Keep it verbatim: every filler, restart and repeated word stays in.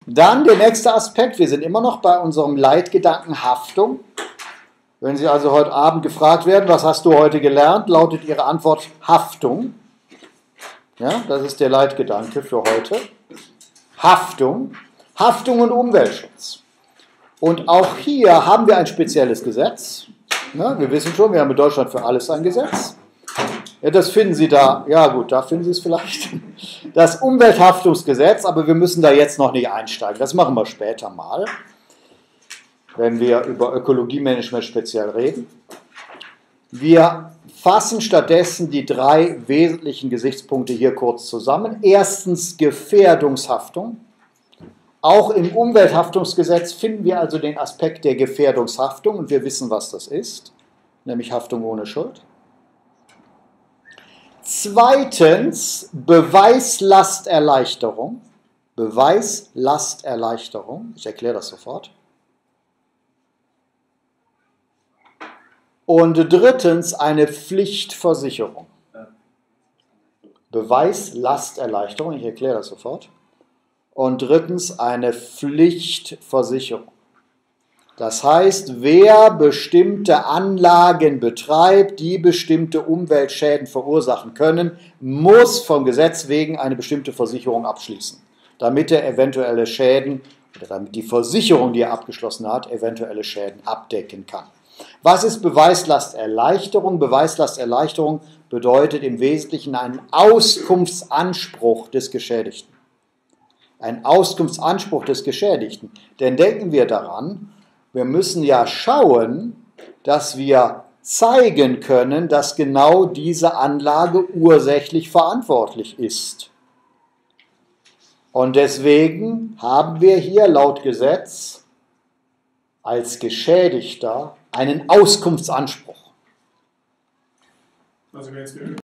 Dann der nächste Aspekt, wir sind immer noch bei unserem Leitgedanken Haftung. Wenn Sie also heute Abend gefragt werden, was hast du heute gelernt, lautet Ihre Antwort Haftung. Ja, das ist der Leitgedanke für heute. Haftung. Haftung und Umweltschutz. Und auch hier haben wir ein spezielles Gesetz. Ja, wir wissen schon, wir haben in Deutschland für alles ein Gesetz. Ja, das finden Sie da, ja gut, da finden Sie es vielleicht. Das Umwelthaftungsgesetz, aber wir müssen da jetzt noch nicht einsteigen. Das machen wir später mal, wenn wir über Ökologiemanagement speziell reden. Wir fassen stattdessen die drei wesentlichen Gesichtspunkte hier kurz zusammen. Erstens Gefährdungshaftung. Auch im Umwelthaftungsgesetz finden wir also den Aspekt der Gefährdungshaftung und wir wissen, was das ist, nämlich Haftung ohne Schuld. Zweitens Beweislasterleichterung. Beweislasterleichterung, ich erkläre das sofort. Und drittens eine Pflichtversicherung. Beweislasterleichterung, ich erkläre das sofort. Und drittens eine Pflichtversicherung. Das heißt, wer bestimmte Anlagen betreibt, die bestimmte Umweltschäden verursachen können, muss vom Gesetz wegen eine bestimmte Versicherung abschließen, damit er eventuelle Schäden oder damit die Versicherung, die er abgeschlossen hat, eventuelle Schäden abdecken kann. Was ist Beweislasterleichterung? Beweislasterleichterung bedeutet im Wesentlichen einen Auskunftsanspruch des Geschädigten. Ein Auskunftsanspruch des Geschädigten. Denn denken wir daran, wir müssen ja schauen, dass wir zeigen können, dass genau diese Anlage ursächlich verantwortlich ist. Und deswegen haben wir hier laut Gesetz als Geschädigter einen Auskunftsanspruch. Also